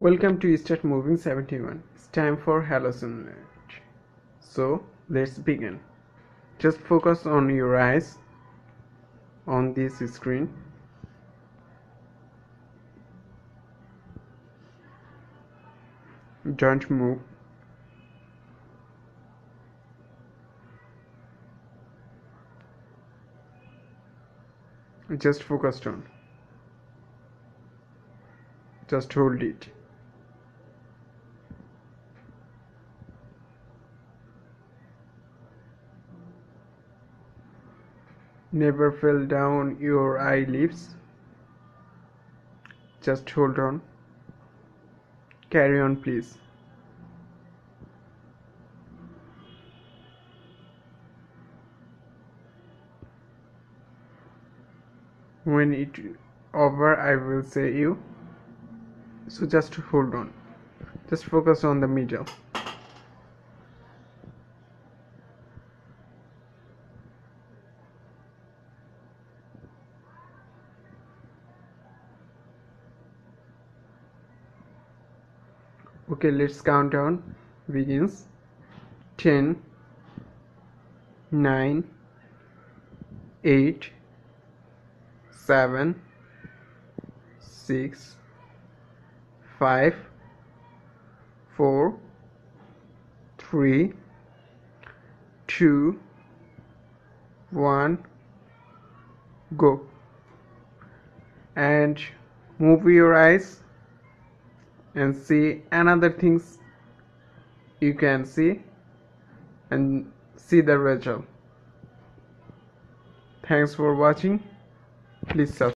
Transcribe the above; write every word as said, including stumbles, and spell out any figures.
Welcome to Start Moving seventy-one. It's time for hallucinate. So let's begin. Just focus on your eyes on this screen. Don't move. Just focused on. Just hold it. Never fell down your eyelids. Just hold on. Carry on, please. When it over, I will say you. So just hold on. Just focus on the middle. Okay, let's count down. Begins. ten, nine, eight, seven, six, five, four, three, two, one, go. And move your eyes and see another things you can see and see the result. Thanks for watching. Please subscribe.